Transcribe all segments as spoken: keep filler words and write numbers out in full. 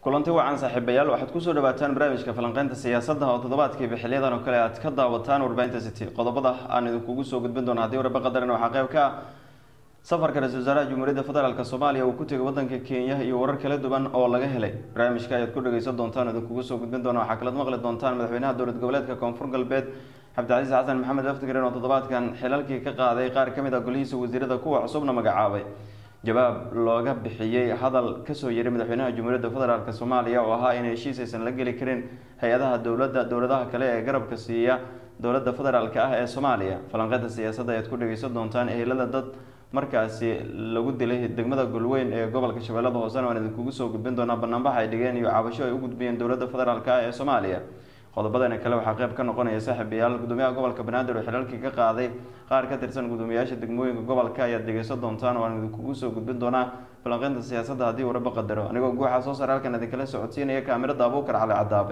kulanti wacan saaxiibayaal waxaad ku soo dhawaataan barnaamijka falanqeynta siyaasadda oo toddobaadkii bixiliyadan oo kale aad ka daawataan warbaahinta city qodobada aan idinkugu soo gudbin doono haddii warba qadaran waxaa qayb ka ah safarka ra-iisul wasaaraha Jamhuuriyadda Federaalka Soomaaliya uu ku tegay wadanka Kenya iyo warar kala duwan oo laga helay barnaamijka ayaad ku dhageysan doontaan idinkugu soo gudbin doono waxaa kala maqli doontaan madaxweynaha dowlad goboleedka Koonfur Galbeed Cabdicasiis Xasan Maxamed Laftigaran oo toddobaadkan xilalkii ka qaaday qaar kamid ah golihiisa wasiirada kuwa cusubna magacaabay jawaab looga bixiyay hadal ka soo yeeray madaxweynaha Jamhuuriyadda Federaalka Soomaaliya oo ahaa in heshiis aysan la gali karin hay'adaha dowladda dowladaha kale ee garabka siiya dowladda federaalka ah ee Soomaaliya falanqeynta siyaasadda ayaad ku dhageysan doontaan ehelada dad markaasi lagu dilay degmada Galweyn ee gobolka Shabeellada Hoose oo idinkugu soo gudbin doona barnaamij ay dhigeen iyo cabasho ay u gudbiyeen dowladda federaalka ah ee Soomaaliya qodobadana kale waxa qayb ka noqonaya saaxiibayaal gudoomiyaha gobolka Banaadir oo xilalkii ka qaaday qaar ka tirsan gudoomiyaasha degmooyinka gobolka ayaa dhageysan doontaan oo aan idinkugu soo gudbin doona falanqeynta siyaasadda haddii warba qadaro anigoo guuxa soo saar halkan idin kala socodsiinaya kaamirada Abuukar Cali Cadaabe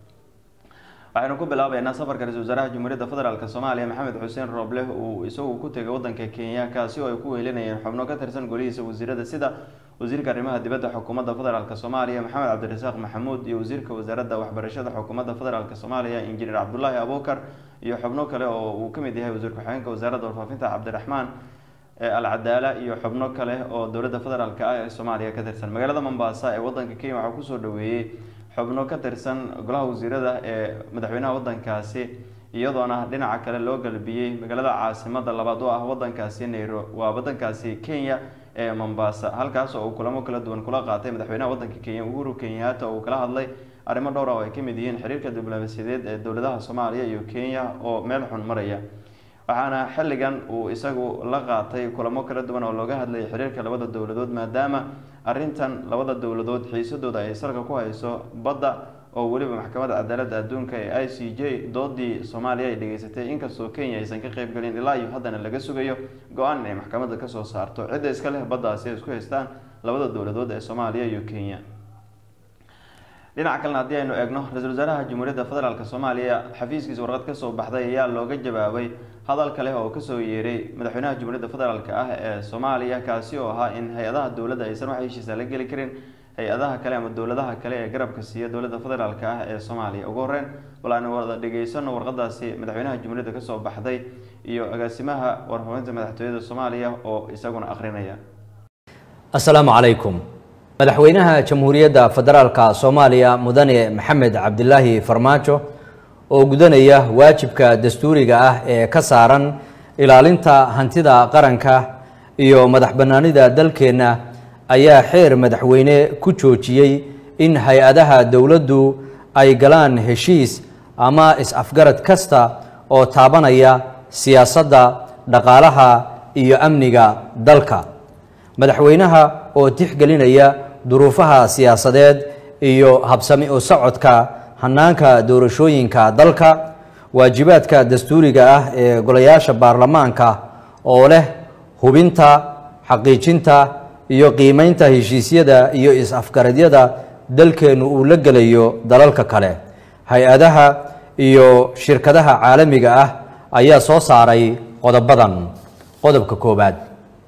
waxaanu ku bilaabaynaa safarka ra-iisul wasaaraha Jamhuuriyadda Federaalka Soomaaliya Maxamed Xuseen Rooble uu isagu ku tegay wadanka Kenya kaasi oo ay ku weelinayeen xubno ka tirsan golihiisa wasiirada sida wasiirka arrimaha dibadda xukuumadda federaalka Soomaaliya Maxamed Cabdirasaaq Maxamuud iyo wasiirka wasaaradda waxbarashada xukuumadda federaalka Soomaaliya Injineer Cabdullaahi Abuukar iyo xubno kale oo uu ka mid yahay wasiirka xigeenka wasaaradda warfaafinta Cabdiraxmaan Al-Cadaala iyo xubno kale oo dowladda federaalka ah ee Soomaaliya ka tirsan magaalada Mombasa ee wadanka Kenya waxa ku soo dhaweeyay xubno ka tirsan golaha wasiirada ee madaxweynaha wadankaasi iyadoona dhinaca kale loo galbiyay magaalada caasimadda labaad oo ah wadankaasi Nairobi waa wadankaasi Kenya ee Mombasa halkaas oo kulamo kala duwan kula qaatay madaxweynaha wadanka Kenya Uhuru Kenyatta oo kala hadlay arrimo dhowr ah oo ay ka mid yihiin xiriirka diblomaasiyadeed ee dowladaha Soomaaliya iyo Kenya oo meel xun maraya waxaana xilligan uu isagu la qaatay kulamo kala duwan oo looga hadlay xiriirka labada dowladood maadaama arrintan labada dowladood xiisadooda ay salka ku hayso badda oo waliba maxkamadda cadaaladda adduunka ee I C J doodii Soomaaliya ay dhageysatay inkastoo Kenya aysan ka qayb galin ilaa iyo haddana laga sugayo go'aan ay maxkamadda ka soo saarto cid iska leh baddaasi ay isku haystaan labada dowladood ee Soomaaliya iyo Kenya dhinaca kalena haddii aynu eegno ra-iisul wasaaraha Jamhuuriyadda Federaalka Soomaaliya xafiiskiisa warqad ka soo baxday ayaa looga jawaabay hadal kale oo ka soo yeeray madaxweynaha Jamhuuriyadda Federaalka ah ee Soomaaliya kaasi oo ahaa in hay'adaha dowladda aysan wax heshiis la gali karin hay'adaha kale ama dowladaha kale ee garabka siiya dowladda federaalka ah ee Soomaaliya ugu horreyn walaan wada dhageysano warqadaasi madaxweynaha Jamhuuriyadda ka soo baxday iyo agaasimaha warfaafinta madaxtooyada Soomaaliya oo isaguna akhrinaya Assalaamu calaykum madaxweynaha Jamhuuriyadda Federaalka Soomaaliya mudane Maxamed Cabdilaahi Farmaajo oo gudanaya waajibka dastuuriga ah ee ka saaran ilaalinta hantida qaranka iyo madaxbannaanida dalkeena ayaa xeer madaxweyne ku joojiyay in hay'adaha dawladdu ay galaan heshiis ama is-afgarad kasta oo taabanaya siyaasadda dhaqaalaha iyo amniga dalka madaxweynaha oo tixgelinaya duruufaha siyaasadeed iyo habsami u socodka hanaanka doorashooyinka dalka waajibaadka dastuuriga ah ee golayaasha baarlamaanka oo leh hubinta xaqiijinta iyo qiimeynta heshiisyada iyo is-afgaradyada dalkeenu uu la gelayo dalalka kale hay-adaha iyo shirkadaha caalamiga ah ayaa soo saaray qodobadan qodobka koobaad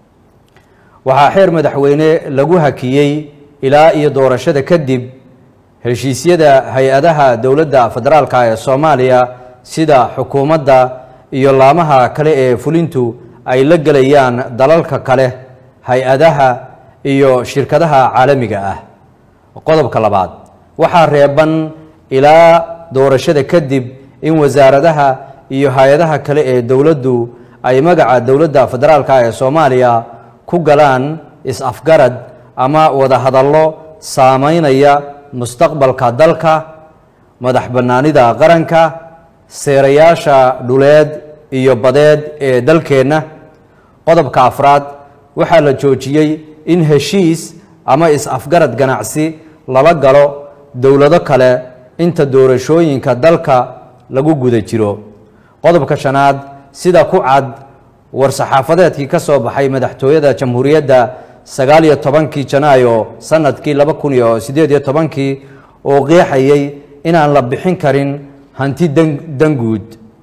waxaa xeer madaxweyne lagu hakiyey ilaa iyo doorashada kadib heshiisyada hay-adaha dowladda federaalka ee Soomaaliya sida xukuumadda iyo laamaha kale ee fulintu ay la galayaan dalalka kale hay-adaha iyo shirkadaha caalamiga ah qodobka labaad waxaa reeban ilaa doorashada kadib in wasaaradaha iyo hay-adaha kale ee dowladdu ay magaca dowladda federaalka ee Soomaaliya ku galaan is-afgarad ama wada hadallo saameynaya mustaqbalka dalka madaxbannaanida qaranka seerayaasha dhuleed iyo badeed ee dalkeena qodobka afraad waxaa la joojiyay in heshiis ama is-afgarad ganacsi lala galo dowlado kale inta doorashooyinka dalka lagu guda jiro qodobka shanaad sida ku cad war-saxaafadeedkii ka soo baxay madaxtooyada jamhuuriyadda sagaal iyo tobankii janaayo sanadkii laba kun iyo siddeed iyo tobankii oo qeexayay inaan la bixin karin hanti danguud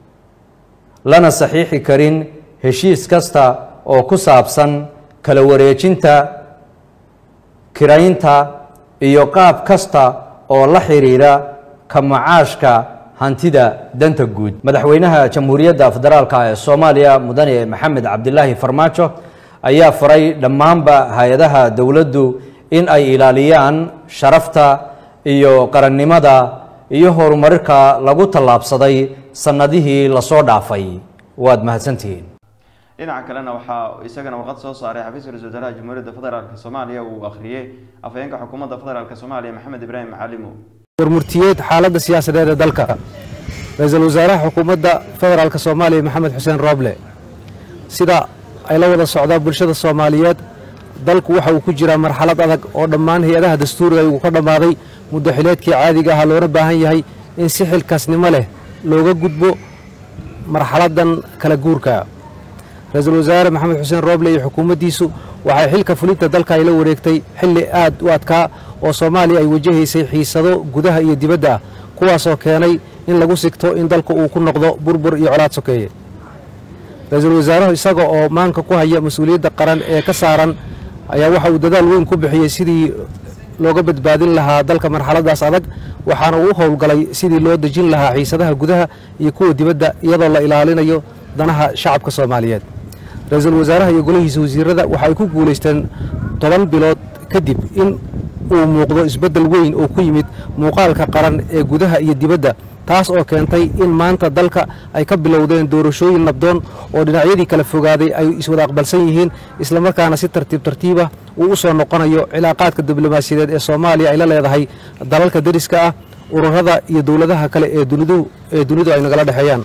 lana saxiixi karin heshiis kasta oo ku saabsan kala wareejinta kiraynta iyo qaab kasta oo la xiriira ka macaashka hantida danta guud. madaxweynaha jamhuuriyadda federaalka ee Soomaaliya mudane Maxamed Cabdilaahi Farmaajo ayaa faray dhammaanba hay'adaha dawladdu in ay ilaaliyaan sharafta iyo qarannimada iyo horumarka lagu tallaabsaday sanadihii la soo dhaafay. waad mahadsantihiin. dhinaca kalena waxaa isagana warqad soo saaray xafiiska ra-iisul wasaaraha jamhuuriyadda federaalka Soomaaliya uu akhriyay afhayeenka xukuumadda federaalka Soomaaliya Maxamed Ibraahim Macalimo. warmurtiyeed xaaladda siyaasadeed ee dalka. ra-iisul wasaaraha xukuumadda federaalka Soomaaliya Maxamed Xuseen Roble sida ay la wada socdaan bulshada Soomaaliyeed dalku waxa uu ku jiraa marxalad adag oo dhammaan hay'adaha dastuuriga uu ka dhamaaday muddo xileedkii caadiga ah loona baahan yahay in si xilkaasnimo leh looga gudbo marxaladan kala guurka. ra-iisul wasaare Maxamed Xuseen Roble iyo xukuumaddiisu waxay xilka fulinta dalka ay la wareegtay xilli aad u adkaa oo Soomaaliya ay wajahaysay xiisado gudaha iyo dibadda ah kuwaas oo keenay in lagu sigto in dalku uu ku noqdo burbur iyo colaad sokeeye. ra-iisul wasaaruhu isaga oo maanka ku haya mas'uuliyadda qaran ee ka saaran ayaa waxa uu dadaal weyn ku bixiyay sidii looga badbaadin lahaa dalka marxaladaas adag waxaana uu howlgalay sidii loo dejin lahaa xiisadaha gudaha iyo kuwa dibadda iyadoo la ilaalinayo danaha shacabka Soomaaliyeed. ra-iisul wasaaraha iyo golahiisa wasiirada waxa ay ku guuleysteen toban bilood kadib in uu muuqdo isbeddel weyn oo ku yimid muuqaalka qaran ee gudaha iyo dibadda taas oo keentay in maanta dalka ay ka bilowdeen doorashooyin nabdoon oo dhinacyadii kala fogaaday ay iswada aqbalsan yihiin isla markaana si tartiib tartiib ah uu u soo noqonayo cilaaqaadka diblomaasiyadeed ee Soomaaliya ay la leedahay dalalka dariska ah ururada iyo dawladaha kale ee dunidu ee dunidu ay nagala dhaxeeyaan.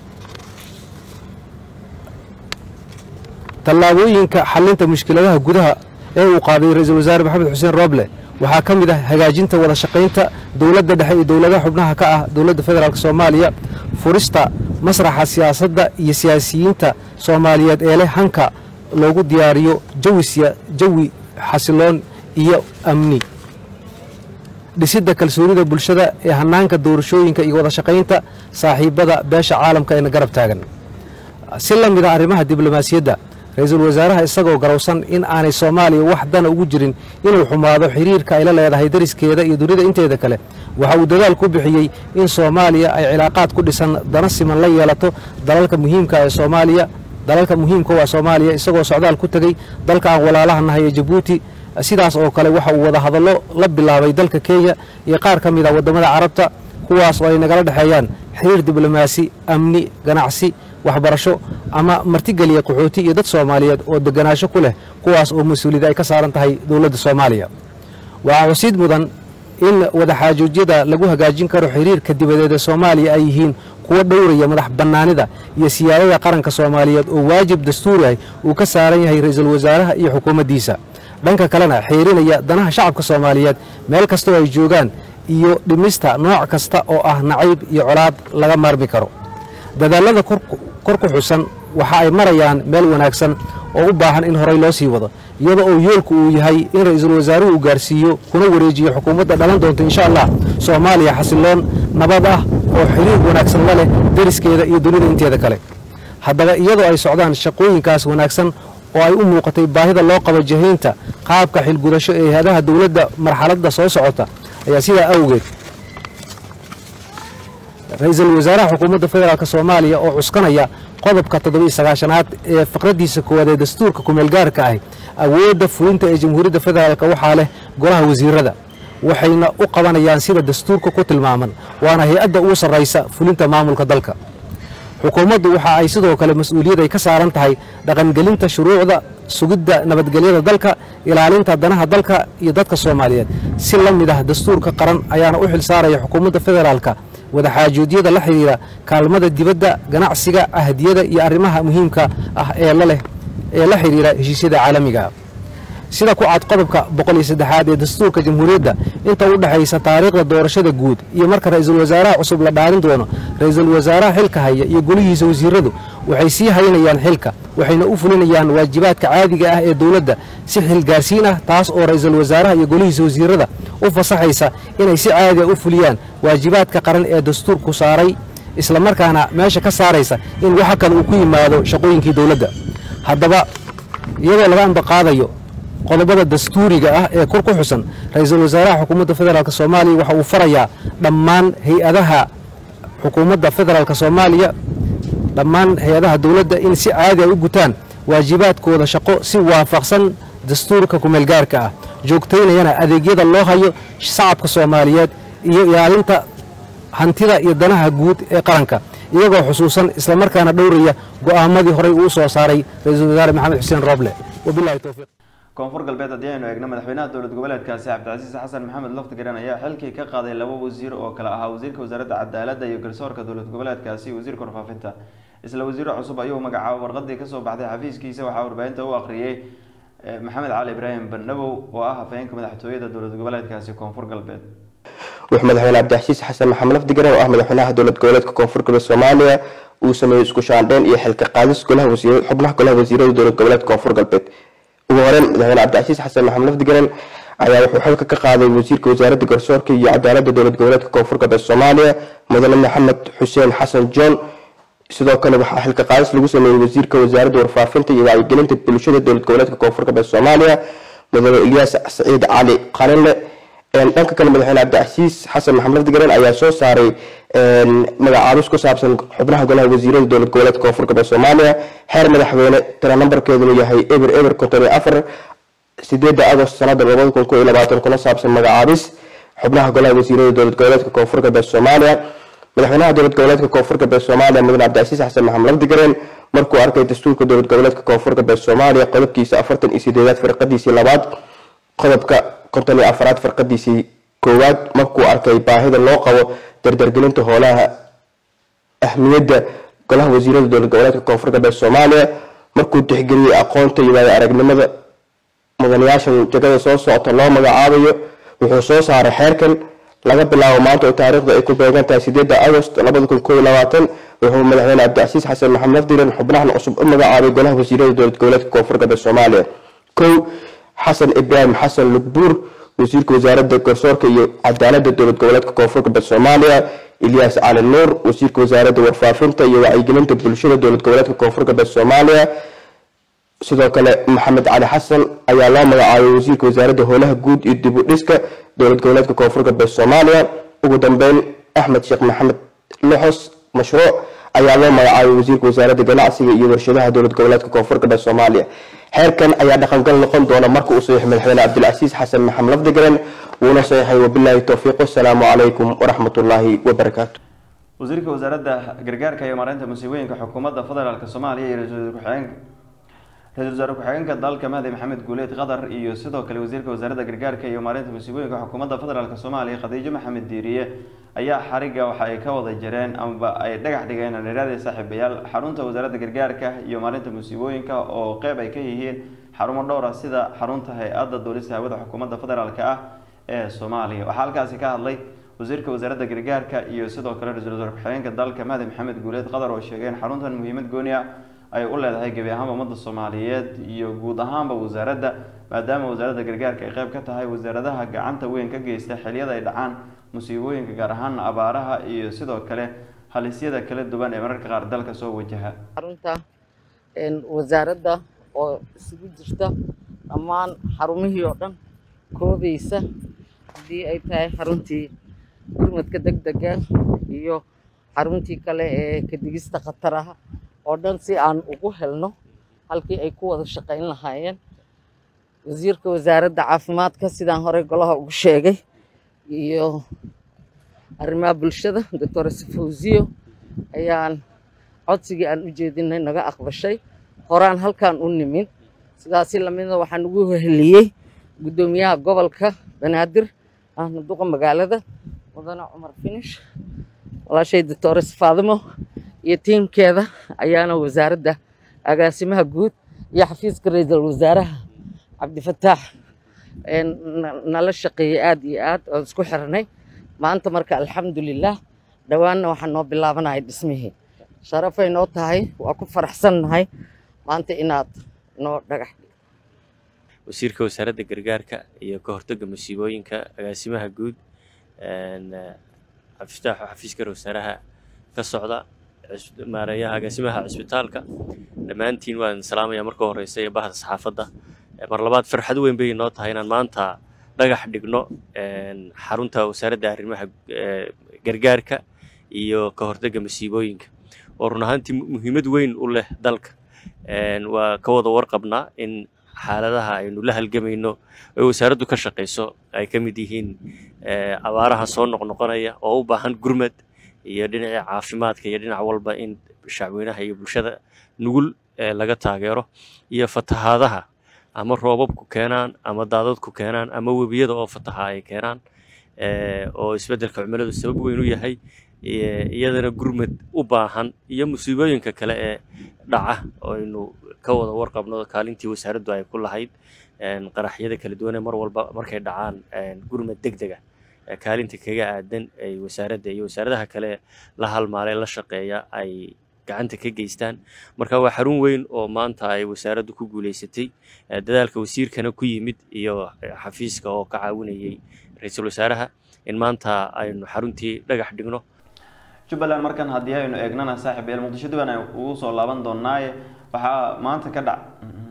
tallaabooyinka xalinta mushkiladaha gudaha ee uu qaaday ra-iisul wasaare Maxamed Xuseen Roble waxaa ka mid ah hagaajinta wada shaqaynta dawladda dhexe iyo dawladaha xubnaha ka ah dawladda federaalka Soomaaliya, furista masraxa siyaasadda iyo siyaasiyiinta Soomaaliyeed ee leh hanka loogu diyaariyo jawisiya jawi xasiloon iyo amni, dhisidda kalsoonida bulshada ee hanaanka doorashooyinka iyo wada shaqaynta saaxiibada beesha caalamka ee garab taagan. si la mid ah arrimaha diblomaasiyadda ra-iisul wasaaraha isagoo garowsan in aanay Soomaaliya wax dana ugu jirin inuu xumaado xiriirka ay la leedahay dariskeeda iyo dunida inteeda kale waxa uu dadaal ku bixiyay in Soomaaliya ay cilaaqaad ku dhisan dana siman la yeelato dalalka muhiimka ah ee Soomaaliya dalalka muhiimka waa Soomaaliya isagoo socdaal ku tagay dalka aan walaalaha nahay ee Djibouti. sidaas oo kale waxa uu wada hadallo la bilaabay dalka Kenya iyo qaar ka mid ah wadamada Carabta kuwaas oo ay nagala dhaxeeyaan xiriir diblomaasi, amni, ganacsi, waxbarasho ama martigeliya qaxooti iyo dad Soomaaliyeed oo deganaansho ku leh kuwaas oo mas'uuliyad ay ka saaran tahay dawladda Soomaaliya. waxa xusid mudan in wada xaajoojyada lagu hagaajin karo xiriirka dibadeed ee Soomaaliya ay yihiin kuwa dhowraya madax bannaanida iyo siyaadada qaranka Soomaaliyeed oo waajib dastuuri ah uu ka saaran yahay ra-iisul wasaaraha iyo xukuumaddiisa. dhanka kalena xiriirinaya danaha shacabka Soomaaliyeed meel kasta oo ay joogaan iyo dhimista nooc kasta oo ah nacayb iyo colaad laga maarmi karo. dadaalada kor ku xusan waxa ay marayaan meel wanaagsan oo u baahan in horey loo sii wado iyadoo oo yoolku uu yahay in ra-iisul wasaaruhu uu gaarsiiyo kuna wareejiyo xukuumadda dhalan doonta insha Allah Soomaaliya xasiloon nabad ah oo xiriir wanaagsan la leh dariskeeda iyo dunida inteeda kale. haddaba iyadoo ay socdaan shaqooyinkaas wanaagsan oo ay u muuqatay baahida loo qabo jahaynta qaabka xilgudasho ee hay'adaha dawladda marxaladda soo socota ayaa sidaa awgeed ra-iisul wasaaraha xukuumadda federaalka Soomaaliya oo cuskanaya qodobka toddoba iyo sagaashanaad ee faqradiisa koowaad ee dastuurka ku meel gaarka ah awoodda fulinta ee jamhuuriyadda federaalka waxaa leh golaha wasiirada waxayna u qabanayaan sida dastuurka ku tilmaaman waana hay'adda ugu sarreysa fulinta maamulka dalka. xukuumaddu waxa ay sidoo kale mas'uuliyad ay ka saaran tahay dhaqangelinta shuruucda sugidda nabadgelyada dalka ilaalinta danaha dalka iyo dadka Soomaaliyeed si la mid ah dastuurka qaran ayaana u xil saaraya xukuumadda federaalka wada xaajoodiyada la xiriira kaalmada dibadda ganacsiga ahdiyada iyo arrimaha muhiimka ah ee la leh ee la xiriira heshiisyada caalamiga. sida ku cad qodobka boqol iyo saddex ee dastuurka jamhuuriyadda inta u dhaxaysa taariikhda doorashada guud iyo marka ra-iisul wasaaraha cusub la dhaarin doono ra-iisul wasaaraha xilka haya iyo golihiisa wasiiradu waxay sii haynayaan xilka waxayna u fulinayaan waajibaadka caadiga ah ee dawladda si xil gaarsiin ah taas oo ra-iisul wasaaraha iyo golihiisa wasiirada u fasaxaysa inay si caadi ah u fuliyaan waajibaadka qaran ee dastuurku saaray isla markaana meesha ka saaraysa in waxa kale uu ku yimaado shaqooyinkii dawladda. haddaba iyadoo laga ambaqaadayo qodobada dastuuriga ah ee kor ku xusan ra-iisul wasaaraha xukuumadda federaalk soomaaliya waxa uu farayaa dhammaan hay-adaha xukuumadda federaalk soomaaliya dhammaan hay-adaha dowladda in si caadi ay u gutaan waajibaadkooda shaqo si waafaqsan dastuurka kumeelgaarka ah joogtaynayana adeegyada loo hayo shacabka soomaaliyeed iyo ilaalinta hantida iyo danaha guud ee qaranka iyagoo xusuusan islamarkaana dhowraya go'aamadii horey uu soo saaray ra-iisul wasaare maxamed xuseen rooble wabillahi towfiiq koonfur galbeed haddii aynu eegno madaxweynaha dowlad goboleedkaasi cabdicasiis xasan maxamed laftigaran ayaa xilkii ka qaaday laba wasiir oo kale ahaa wasiirka wasaaradda cadaaladda iyo garsoorka dowlad goboleedkaasi wasiirka warfaafinta isla wasiiro cusub ayuu magacaabay warqadii kasoo baxday xafiiskiisa waxaa warbaahinta u akhriyey maxamed cali ibraahim bandhabow oo ah hafeenka madaxtooyada dowlad goboleedkaasi koonfur galbeed wuxuu madaxweyne cabdicasiis xasan maxamed laftigaran oo ah madaxweynaha dowlad goboleedka koonfur galbeed soomaaliya uu sameeyey isku shaandheyn iyo xilka qaadis golaha wasiir xubnaha golaha wasiirada dowlad goboleedka koonfur galbeed ugu horeyn madaxweyne cabdicasiis xasan maxamed laftigaran ayaa wuxuu xilka ka qaaday wasiirka wasaaradda garsoorka iyo cadaaladda dowlad goboleedka koonfur galbeed soomaaliya mudane maxamed xuseen xasan john sidoo kale waxaa xilka qaadis lagu sameeyey wasiirka wasaaradda warfaafinta iyo wacyigelinta bulshada dowlad goboleedka koonfur galbeed soomaaliya mudane ilyaas saciid cali qalinle dhanka kale madaxweyne cabdicasiis xasan maxamed laftigaran ayaa soo saaray magacaabis ku saabsan xubnaha golaha wasiirada dowlad goboleedka koonfur galbeed soomaaliya xeer madaxweyne tira nambarkeeduna yahay eber eber konton iyo afar sideeda agost sanada labada kun iyo labaatan kuna saabsan magacaabis xubnaha golaha wasiirada dowlad goboleedka koonfur galbeed soomaaliya madaxweynaha dowlad goboleedka koonfur galbeed soomaaliya mudane cabdicasiis xasan maxamed laftigaran markuu arkay dastuurka dowlad goboleedka koonfur galbeed soomaaliya qodobkiisa afartan iyo sideedaad firqadiisii labaad qodobka konton iyo afaraad firqadiisii koowaad markuu arkay baahida loo qabo dardargelinta howlaha ahmiyadda golaha wasiirada dowlad goboleedka koonfur galbeed soomaaliya markuu tixgeliyey aqoonta iyo waayo aragnimada mudanayaashan jagada soo socota loo magacaabayo wuxuu soo saaray xeerkan laga bilaabo maanta oo taariikhda ay ku beegan tahay sideeda agost labada kun iyo labaatan wuxuu madaxweyne cabdicasiis xasan maxamed laftigaran xubnahan cusub u magacaabay golaha wasiirada dowlad goboleedka koonfur galbeed soomaaliya kow xasan ibraahim xasan lugbuur wasiirka wasaaradda garsoorka iyo cadaaladda dowlad goboleedka koonfur galbeed soomaaliya ilyaas cali nuur wasiirka wasaaradda warfaafinta iyo wacyigelinta bulshada dowlad goboleedka koonfur galbeed soomaaliya sidoo kale maxamed cali xasan ayaa loo magacaabay wasiirka wasaaradda howlaha guud iyo dib u dhiska dowlad goboleedka koonfur galbeed soomaaliya ugu dambeyn axmed sheekh maxamed loxos mashruuc ayaa loo magacaabay wasiirka wasaaradda ganacsiga iyo warshadaha dowlad goboleedka koonfur galbeed soomaaliya xeerkan ayaa dhaqangal noqon doona marka uu saxiix madaxweyne cabdilcasiis xasan maxamed laftigaran wuuna saxiixay wabilaahi towfiiq wasalaamu calaykum waraxmatullaahi wabarakaatu wasiirka wasaaradda gargaarka iyo maareynta musiibooyinka xukuumadda federaalk soomaaliya iyo ra-iisul ku-xigeenka ra-iisul wasaare ku-xigeenka dalka mahdi maxamed guuleed qatar iyo sidoo kale wasiirka wasaaradda gargaarka iyo maareynta musiibooyinka xukuumadda federaalk soomaaliya khadiijo maxamed diiriye ayaa xariga waxa ay ka wada jireen amaba ay dhagax dhigeen dhalinyarada saaxiibayaal xarunta wasaaradda gargaarka iyo maareynta musiibooyinka oo qeyb ay ka yihiin xarumo dhowr ah sida xarunta hay-adda duulista hawada xukuumadda federaalk ah ee soomaaliya waxaa halkaasi ka hadlay wasiirka wasaaradda gargaarka iyo sidoo kale ra-iisul wasaare ku-xigeenka dalka mahdi maxamed guuleed qatar oo sheegeen xaruntan muhiimad gooni ah ay u leedahay gebi ahaanba ummadda soomaaliyeed iyo guud ahaanba wasaaradda maadaama wasaaradda gargaarka ay qeyb ka tahay wasaaradaha gacanta weyn ka geysta xiliyada ay dhacaan musiibooyinka gaar ahaana abaaraha iyo sidoo kale halisyada kala duwan ee mararka qaar dalka soo wajaha xarunta wasaaradda oo isugu jirta dhammaan xarumihii oo dhan koobaysa haddii ay tahay xaruntii gurmadka degdega iyo xaruntii kale ee kadigista khataraha oo dhan si aan ugu helno halkii ay ku wada shaqayn lahaayeen wasiirka wasaaradda caafimaadka sidaan hore golaha ugu sheegay iyo arrimaha bulshada doctor Fawziyo ayaan codsigii aan u jeedinay naga aqbashay horaan halkaan u nimid sidaasi lamida waxaan ugu heliyay gudoomiyaha gobolka Banaadir ahna duqa magaalada mudane Cumar Finish walaashay doctor Faadimo iyo tiimkeeda ayaana wasaaradda agaasimaha guud iyo xafiiska ra'iisul wasaaraha Cabdifataax nala shaqeeyay aad iyo aad oo isku xirnay maanta marka alxamdulillaah dhawaanna waxaan noo bilaabanahay dhismihii sharafay noo tahay waa ku faraxsannahay maanta inaad noo dhagax wasiirka wasaaradda gargaarka iyo ka hortagga musiibooyinka agaasimaha guud Cabdifataax xafiiska wasaaraha ka socda maareeyaha agaasimaha cisbitaalka dhammaantiin waan salaamayaa marka horeysa bahda saxaafadda mar labaad farxad weyn bay inoo tahay inaan maanta dhagax dhigno xarunta wasaaradda arrimaha gargaarka iyo ka hortagga masiibooyinka oo run ahaantii muhiimad weyn u leh dalka waa ka wada warqabnaa in xaaladaha aynu la halgamayno ay wasaaraddu ka shaqayso ay ka mid yihiin abaaraha soo noqnoqonaya oo u baahan gurmad iyo dhinaca caafimaadka iyo dhinac walba in shacweynaha iyo bulshada nugul laga taageero iyo fatahaadaha ama roobabku keenaan ama daadadku keenaan ama webiyada oo fataha ay keenaan oo isbeddelka cimiladu sabab weyn u yahay iyadana gurmad u baahan iyo musiibooyinka kale ee dhaca oo aynu ka wada warqabno kaalintii wasaaraddu ay ku lahayd qaraxyada kala duwan ee mar walba markay dhacaan gurmad degdeg ah kaalinta kaga aadan ay wasaaradda iyo wasaaradaha kale la halmaalay la shaqeeya ay gacanta ka geystaan marka waa xarun weyn oo maanta ay wasaaraddu ku guuleysatay dadaalka wasiirkana ku yimid iyo xafiiska oo ka caawinayay ra-iisul wasaaraha in maanta aynu xaruntii dhagax dhigno jubbaland markan haddii aynu eegnana saaxiib eel muqdisho dib aan ugu soo laaban doonaaye waxaa maanta ka dhac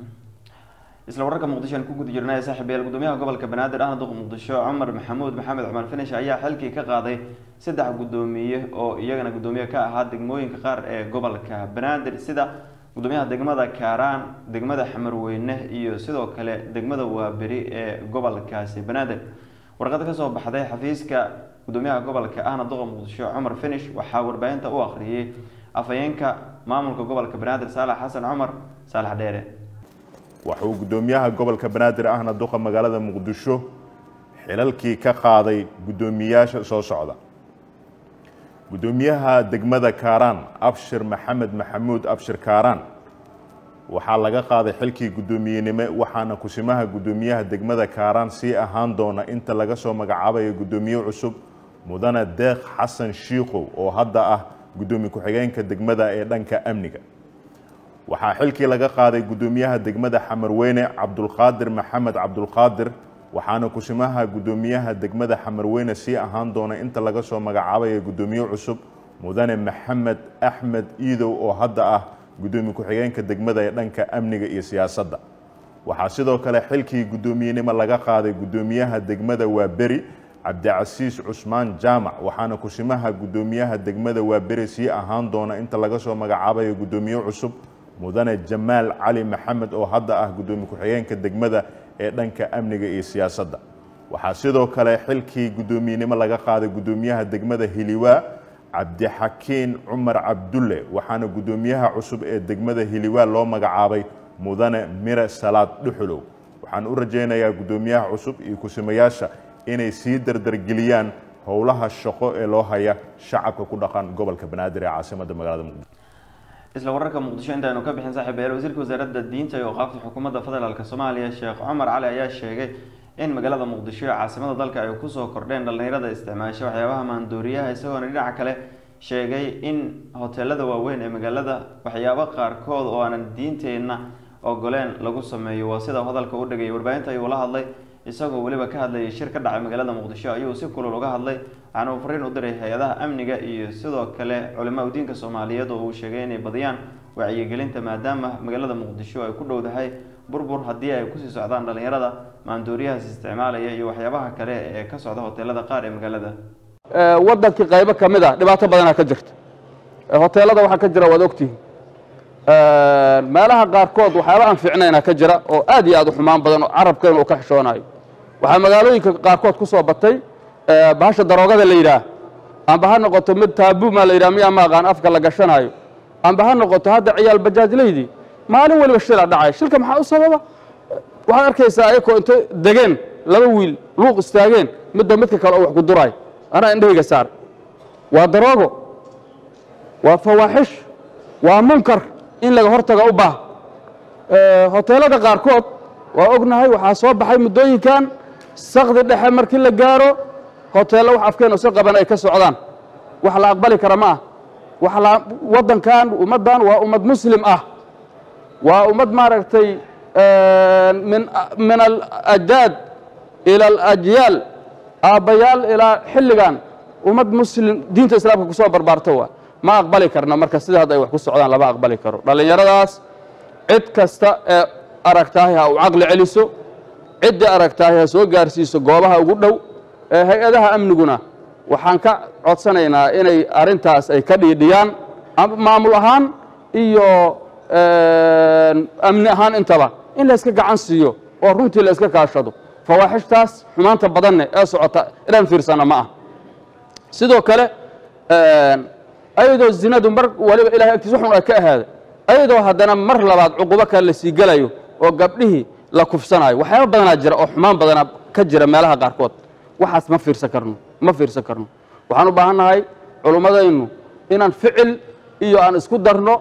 isla wararka muqdisho aan ku guda jirnay saaxiib eel gudoomiyaha gobolka banaadir ahna duq muqdisho cumar maxamuud maxamed cumar finish ayaa xilkii ka qaaday saddex gudoomiye oo iyagana gudoomiye ka ahaa degmooyinka qaar ee gobolka banaadir sida gudoomiyaha degmada kaaraan degmada xamarweyne iyo sidoo kale degmada waaberi ee gobolkaasi banaadir warqad ka soo baxday xafiiska gudoomiyaha gobolka ahna duq muqdisho cumar finish waxaa warbaahinta u akhriyay afayeenka maamulka gobolka banaadir saalax xasan cumar saalax dheere wuxuu gudoomiyaha gobolka banaadir ahna duqa magaalada muqdisho xilalkii ka qaaday gudoomiyaasha soo socda gudoomiyaha degmada kaaraan abshir maxamed maxamuud abshir kaaraan waxaa laga qaaday xilkii gudoomiyenimo waxaana kusimaha gudoomiyaha degmada kaaraan sii ahaan doona inta laga soo magacaabayo gudoomiye cusub mudane deeq xasan shiikow oo hadda ah gudoomiye ku-xigeenka degmada ee dhanka amniga waxaa xilkii laga qaaday gudoomiyaha degmada xamarweyne cabdulqaadir maxamed cabdulqaadir waxaana kusimaha gudoomiyaha degmada xamarweyne sii ahaan doona inta laga soo magacaabayo gudoomiye cusub mudane maxamed axmed iidow oo hadda ah gudoomiye ku-xigeenka degmada ee dhanka amniga iyo siyaasadda waxaa sidoo kale xilkii gudoomiyenimo laga qaaday gudoomiyaha degmada waaberi cabdicasiis cusmaan jaamac waxaana kusimaha gudoomiyaha degmada waaberi sii ahaan doona inta laga soo magacaabayo gudoomiye cusub mudane jamaal cali maxamed oo hadda ah gudoomiye ku-xigeenka degmada ee dhanka amniga iyo siyaasadda waxaa sidoo kale xilkii gudoomiyenimo laga qaaday gudoomiyaha degmada hiliwaa cabdixakiin cumar cabdulle waxaana gudoomiyaha cusub ee degmada hiliwaa loo magacaabay mudane mire salaad dhuxulow waxaan u rajaynayaa gudoomiyaha cusub iyo kusimayaasha inay sii dardargeliyaan howlaha shaqo ee loo haya shacabka ku dhaqan gobolka banaadir ee caasimadda magaalada muqdisho isla wararka muqdisho intaaynu ka bixin saaxiib eel wasiirka wasaaradda diinta iyo awqaafta xukuumadda federaalk soomaaliya sheekh cumar cali ayaa sheegay in magaalada muqdisho ee caasimada dalka ay kusoo kordheen dhalinyarada isticmaasha waxyaabaha maandooriyaha isagoona dhinaca kale sheegay in hoteelada waaweyn ee magaalada waxyaabo qaarkood oo aanan diinteenna ogoleen lagu sameeyo waa sida hadalka u dhigay warbaahinta ayuu la hadlay isagoo weliba ka hadlayay shir ka dhacay magaalada muqdisho ayuu si kulul uga hadlay waxaana uu fariin u diray hay-adaha amniga iyo sidoo kale culimaa udiinka soomaaliyeed oo uu sheegay inay badiyaan wacyigelinta maadaama magaalada muqdisho ay ku dhowdahay burbur haddii ay kusii socdaan dhalinyarada maandooriyahaas isticmaalaya iyo waxyaabaha kale ee ka socda hoteelada qaar ee magaalada wadankii qaybo ka mid ah dhibaato badanaa ka jirta hoteelada waxaa ka jira waad ogtihiin meelaha qaarkood waxyaaba aan fiicnayna ka jira oo aad iyo aad u xumaan badan oo carabkeena uu ka xishoonayo waxaa magaalooyinka qaarkood ku soo batay bahasha daroogada la yidhaah amba ha noqoto mid taabuuma la yidhah miyaa ma aqaan afka la gashanayo amba ha noqoto hadda ciyaal bajaajlaydii maalin weliba shila dhacay shilka maxaa u sababa waxaad arkaysaa ayakoo intay degeen laba wiil luuq istaageen midba midka kale oo wax ku duraay anaa indhahayga saar waa daroogo waa fawaaxish waa munkar in laga hortaga u baah hoteelada qaarkood waa ognahay waxaa soo baxay muddooyinkan sakdi dhexe markii la gaaro hoteello wax afkeen usi qaban ay ka socdaan wax la aqbali kara ma ah wax la waddankan ummaddan waa ummad muslim ah waa ummad maaragtay min min alajdaad ila alajyaal aabbayaal ilaa xilligan ummad muslim diinta islaamka ku soo barbaarto waa ma aqbali karna marka sida hadda ay wax ku socdaan lama aqbali karo dhallinyaradaas cid kasta ee aragtaahay ha u caqli celiso ciddii aragtaahay ha soo gaarsiiso goobaha ugu dhow hay-adaha amniguna waxaan ka codsanaynaa inay arrintaas ay ka dhiidhiyaan maamul ahaan iyo amni ahaan intaba in la iska gacan siiyo oo runtii la iska kaashado fawaaxishtaas xumaanta badanne ee socota inaan fiirsana ma ah sidoo kale ayadoo zinadu mar waliba ilahay agtiis waxun ay ka ahaaday ayadoo haddana mar labaad cuqubo kale la sii gelayo oo gabdhihii la kufsanayo waxyaaba badanaa jira oo xumaan badanaa ka jira meelaha qaarkood waxaas ma fiirsan karno ma fiirsan karno waxaan u baahannahay culummadaynu inaan ficil iyo aan isku darno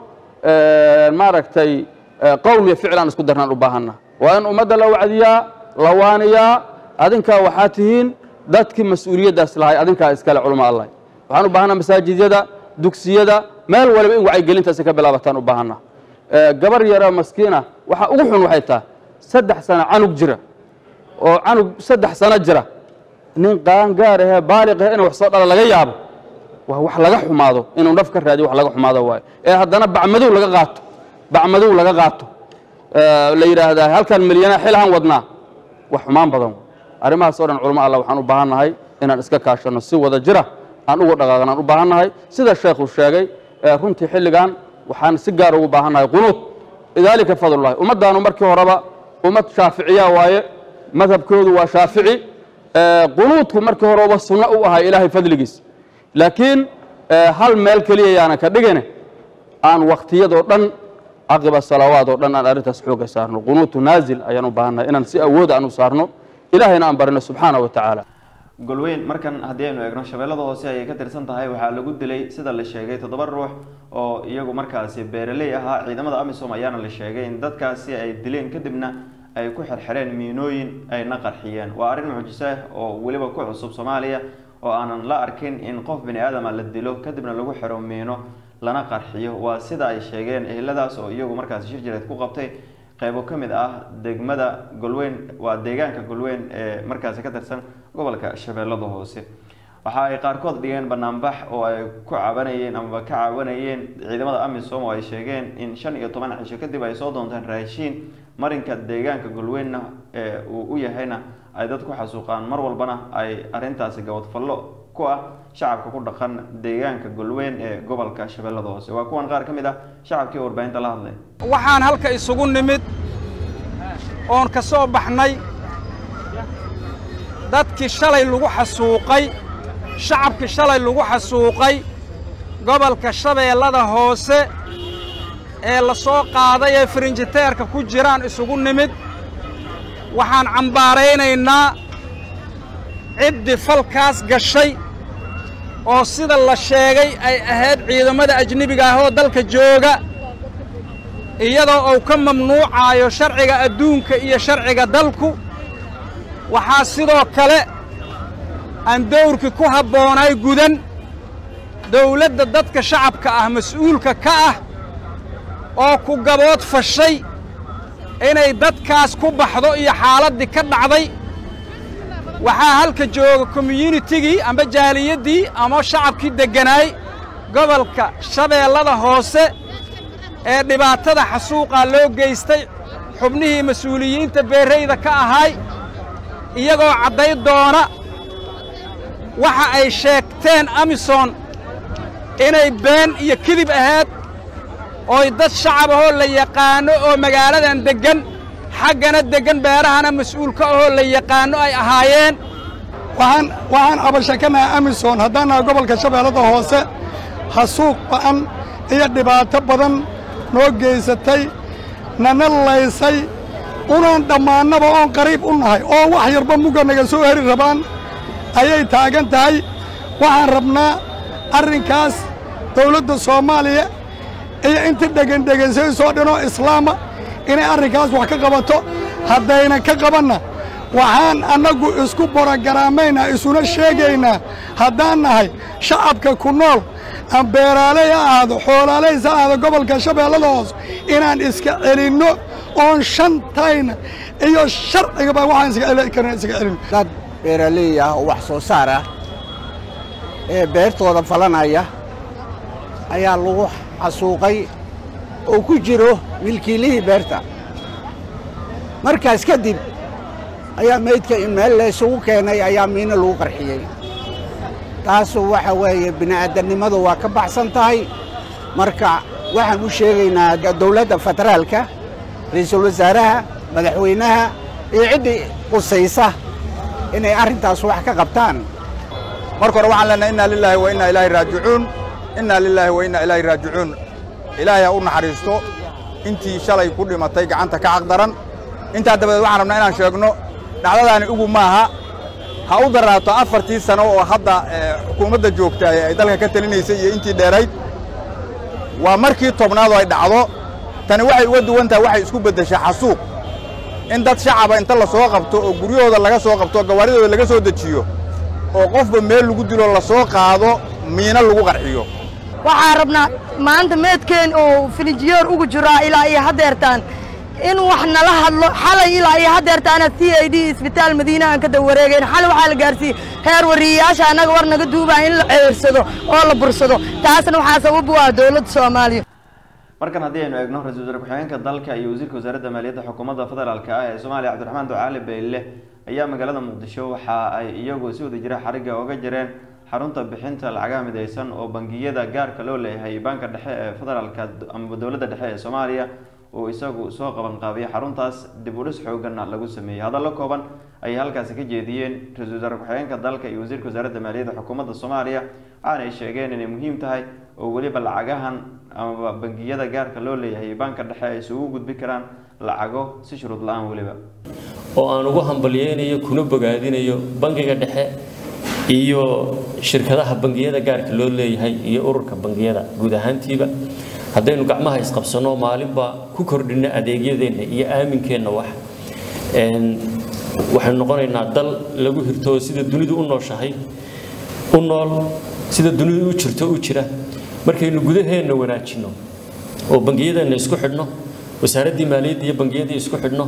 maaragtay qowl iyo ficil aan isku darnaan u baahanna waa in ummadda la wacdiyaa la waaniyaa adinkaa waxaa tihiin dadkii mas-uuliyaddaas lahay adinkaa iskale culamo allah waxaan u baahanaa masaajidyada dugsiyada meel waliba in wacyigelintaasi ka bilaabataan u baahanna gabar yaro maskiina waxa ugu xun waxay tahay saddex sano canug jira oo canug saddex sano jira nin qaangaar ahee baaliq ah inuu wax soo dhala laga yaabo waa wax laga xumaado inuu naf ka raadiyo wax laga xumaado waayo ee haddana bacmadow laga qaato bacmadow laga qaato la yidhaahdaa halkan milyanaa xilahan wadnaa wax xumaan badan arrimahaas oo dhan culamo allah waxaan u baahannahay inaan iska kaashanno si wada jira aan uga dhaqaaqnaan u baahannahay sida sheekhu sheegay runtii xilligan waxaan si gaar ugu baahannahay qunuud idaalika fadlullahi ummaddaanu markii horeba ummad shaaficiya waaye madhabkoodu waa shaafici qunuudku markii horeba sunno u ahay ilaahay fadligiis laakiin hal meel keliya yaanan ka dhigane aan wakhtiyadoo dhan caqiba salawaad oo dhan aan arrintaas xooga saarno qunuutu naazil ayaan u baahannahay inaan si awooda aan u saarno ilaahayna aan barino subxaana wa tacaala golweyn markan haddii aynu eegno shabeellada hoose ayay ka tirsan tahay waxaa lagu dilay sida la sheegay toddoba ruux oo iyagu markaasi beeraley ahaa ciidamada amisom ayaana la sheegay in dadkaasi ay dileen kadibna ay ku xirxireen miinooyin ayna qarxiyeen waa arrin mucjiso ah oo weliba ku cusub soomaaliya oo aanan la arkin in qof bini aadama la dilo kadibna lagu xiro miino lana qarxiyo waa sida ay sheegeen eheladaas oo iyagu markaasi shir jireed ku qabtay qaybo ka mid ah degmada golweyn waa deegaanka golweyn ee markaasi ka tirsan gobolka shabeellada hoose waxa ay qaarkood dhigeen banaanbax oo ay ku cabanayeen amaba ka cabanayeen ciidamada amisom oo ay sheegeen in shan iyo toban cisho kadib ay soo doontaan raashiin marinka deegaanka golweynna ee uu u yahayna ay dad ku xasuuqaan mar walbana ay arrintaasi gabadfallo ku ah shacabka ku dhaqan deegaanka golweyn ee gobolka shabeellada hoose waa kuwan qaar ka mid ah shacabkii warbaahinta la hadlay waxaan halka isugu nimid oon ka soo baxnay dadkii shalay lagu xasuuqay shacabkii shalay lagu xasuuqay gobolka shabeellada hoose ee la soo qaaday ee firinjiteerka ku jiraan isugu nimid waxaan cambaaraynaynaa ciddii falkaas gashay oo sida la sheegay ay ahayd ciidamada ajnebiga ah oo dalka jooga iyadoo uu ka mamnuucaayo sharciga adduunka iyo sharciga dalku waxaa sidoo kale aan dawrkii ku habboonay gudan dawladda dadka shacabka ah mas-uulka ka ah oo ku gabood fashay inay dadkaas ku baxdo iyo xaaladdii ka dhacday waxaa halka jooga communitigii amba jaaliyaddii ama shacabkii degganaay gobolka shabeellada hoose ee dhibaatada xasuuqaa loo geystay xubnihii mas-uuliyiinta beerrayda ka ahay iyagoo cadday doona waxa ay sheegteen amisom inay been iyo kidib ahayd ooy dad shacab ahoo la yaqaanno oo magaaladan deggan xaggana deggan beerahana mas-uulka ahoo la yaqaanno ay ahaayeen waxaan waxaan cabashakanaha amisom haddaannaha gobolka shabeellada hoose hasuuq ba'an iyo dhibaato badan noo geysatay nana laysay unaan dhammaannaba oon qariib u nahay oo wax yarba mugga naga soo heri rabaan ayay taagan tahay waxaan rabnaa arrinkaas dawladda soomaaliya iyo inta dhegendhegansaysoo dhanoo islaama inay arrinkaas wax ka qabato haddaynan ka qabanna waxaan annagu isku borogaraamaynaa isuna sheegaynaa haddaan nahay shacabka ku nool aan beeraaley ha ahaado xoolaalays ha ahaado gobolka shabeellada hoose inaan iska celinno oon shantayna iyo sharcigaba waxaan iska karna iska celinno dad beeraaley ah oo wax soo saar ah ee beertooda falanaya ayaa lagu xasuuqay oo ku jiro milkiilihii beerta markaas kadib ayaa meydka in meel la isugu keenay ayaa miino lagu qarxiyey taasu waxa weeye bini'aadanimadu waa ka baxsan tahay marka waxaan u sheegaynaa dowladda federaalka ra'iisul wasaaraha madaxweynaha iyo ciddii qusaysa inay arrintaas wax ka qabtaan marka hore waxaan leenahay inna lillahi wa inna ilaahi raajicuun inna lillahi wa inna ilaahi raajicuun ilaahay ha u naxariisto intii shalay ku dhimatay gacanta ka caqdaran intaa dabadeed waxaan rabnaa inaan sheegno dhacdadaani ugu maaha ha u daraato afartii sano oo hadda xukuumadda joogta ay dalka ka talinaysay iyo intii dheerayd waa markii tobnaad oo ay dhacdo tani waxay uga duwan tahay waxay isku beddeshaa xasuuq in dad shacaba inta la soo qabto oo guryahooda laga soo qabto gawaaridooda laga soo dejiyo oo qofba meel lagu dilo la soo qaado miino lagu qarxiyo waxaan rabnaa maanta meedkeen oo filinjiyeer ugu jiraa ilaa iyo haddeertaan in wax nala hadlo xalay ilaa iyo haddeertaana c i d isbitaal madiina aan ka dawareegayn xalay waxaa la gaarsiiyey heer wariyayaasha annaga war naga duubaa in la ceersado oo la bursado taasna waxaa sabab u ah dowladda soomaaliya markan haddii aynu eegno ra-iisul wasaare ku-xigeenka dalka iyo wasiirka wasaaradda maaliyadda xukuumadda federaalka ah ee soomaaliya cabdiraxmaan ducaale beyle ayaa magaalada muqdisho waxa ay iyagu si wada jira xarigga oga jireen xarunta bixinta lacagaha midaysan oo bangiyada gaarka loo leeyahay banka dhexe ee federaalka ama dowladda dhexe ee soomaaliya oo isagu soo qaban qaabiyay xaruntaas dib u dhis xooganna lagu sameeyey hadallo kooban ayay halkaasi ka jeediyeen ra-iisul wasaare ku-xigeenka dalka iyo wasiirka wasaaradda maaliyadda xukuumadda soomaaliya waxaana ay sheegeen inay muhiim tahay oo weliba lacagahan ama bangiyada gaarka loo leeyahay banka dhexe ay isugu gudbi karaan lacago si shuruud la-aan weliba oo aan ugu hambalyeynayo kuna bogaadinayo bangiga dhexe iyo shirkadaha bangiyada gaarka loo leeyahay iyo ururka bangiyada guud ahaantiiba haddaynu gacmaha isqabsano maalinba ku kordhino adeegyadeenna iyo aaminkeenna wax waxaynu noqonaynaa dal lagu hirto sida dunidu u nooshahay u nool sida dunidu u jirto u jira markaynu gudaheenna wanaajino oo bangiyadeenna isku xidhno wasaaraddii maaliyadda iyo bangiyadii isku xidhno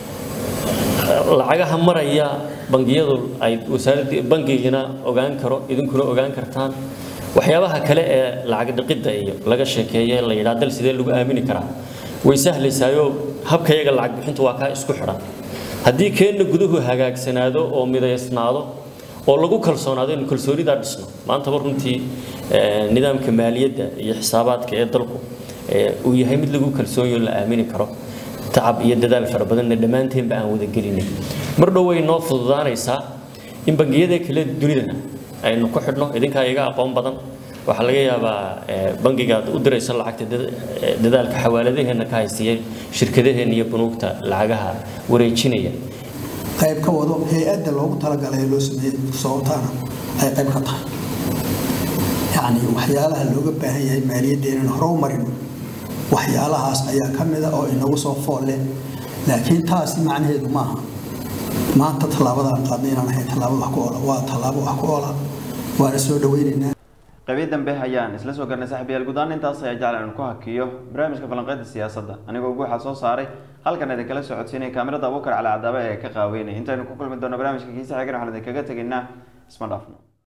lacagaha maraya bangiyadu ay wasaaradii bangigina ogaan karo idinkuna ogaan kartaan waxyaabaha kale ee lacag dhiqidda iyo laga sheekeeyay la yiraahdo dal sidee lagu aamini karaa way sahlaysaayoo habkayaga lacag bixintu waa ka isku xidhan haddii keenna guduhu hagaagsanaado oo midaysnaado oo lagu kalsoonaado in kalsoonida dhisno maanta runtii nidaamka maaliyadda iyo xisaabaadka ee dalku uu yahay mid lagu kalsoon la aamini karo tacab iyo dadaal fara badan dhamaanteen ba aan wada gelinay mar dhow way noo fududaanaysaa in bangiyada kale dunida aynu ku xidhno idinka iyaga aqoon badan waxa laga yaabaa bangiga u diraysan lacagta dadaalka xawaaladaheena ka haystay shirkadaheena iyo banuugta lacagaha wareejinaya qayb ka wado hay'adda loogu talagalay loo sameeyay sababtaana ay qayb ka tahay yani waxyaalaha looga baahan yahay maaliyaddeena hore u marin waxyaalahaas ayaa ka mid ah oo inagu soo foole laakiin taas macnaheedu maaha maanta talaabadaan qaadnay inaan ahay talaabo wax ku oola waa talaabo wax ku oola waana soo dhaweynaynaa qayb dambe ayaan isla soo garnay saaxiibayaal guud ahaan intaas ayaa jecel inaan ku hakiyo barnaamijka falanqeynta siyaasadda anigoo guuxa soo saaray halkan idin kala socodsiinay kaamirada Abuukar Cali Cadaaba ee ka qaaweynay intaynu ku kulmi doono barnaamijka kiisa xigana waxaan idin kaga tagnaa isma dhaafno